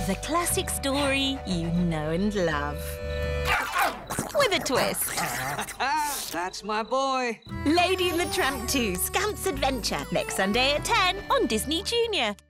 The classic story you know and love. With a twist. That's my boy. Lady and the Tramp 2, Scamp's Adventure, next Sunday at 10 on Disney Junior.